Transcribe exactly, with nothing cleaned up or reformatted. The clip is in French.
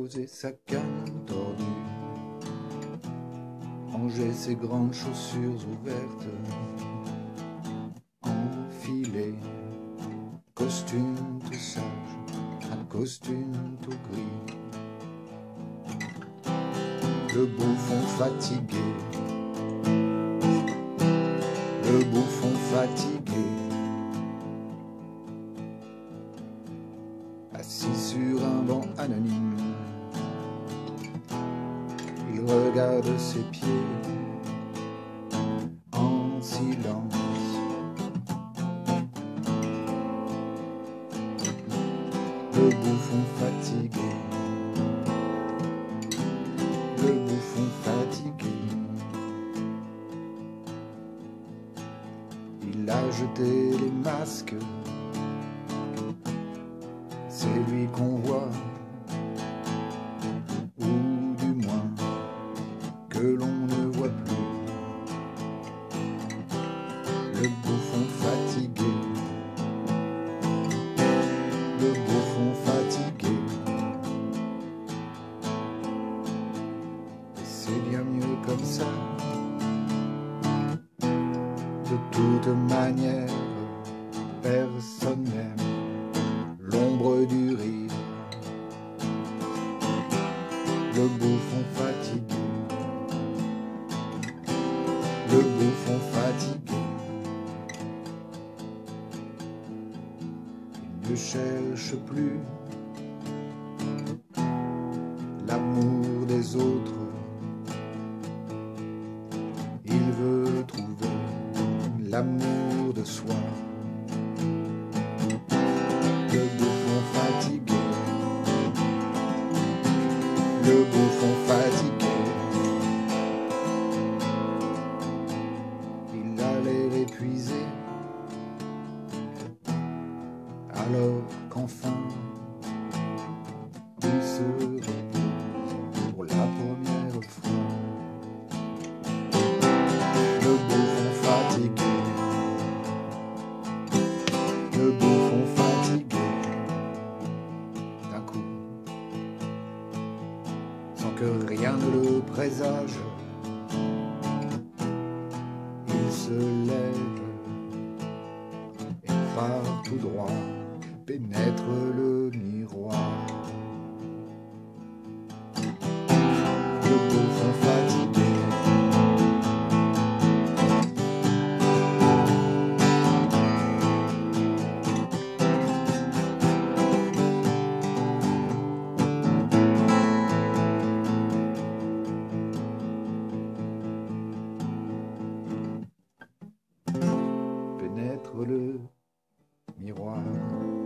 poser sa canne tordue, ranger ses grandes chaussures ouvertes, enfiler costume tout sage, un costume tout gris. Le bouffon fatigué, le bouffon fatigué, assis sur un banc anonyme, il regarde ses pieds en silence. Le bouffon fatigué, le bouffon fatigué, il a jeté les masques, c'est lui qu'on voit, ou du moins que l'on ne voit plus. Le bouffon fatigué, le bouffon fatigué, et c'est bien mieux comme ça. De toute manière, personne n'aime l'ombre du rire. Le bouffon fatigué, le bouffon fatigué, il ne cherche plus l'amour des autres, il veut trouver l'amour de soi. Le bouffon fatigué, le bouffon fatigué, il a l'air épuisé, alors qu'enfin il se repose pour la première fois. Le bouffon fatigué, le bouffon fatigué, d'un coup, sans que rien ne le présage, il se lève et part tout droit, pénètre le miroir. Le bouffon fatigué, pénètre le miroir.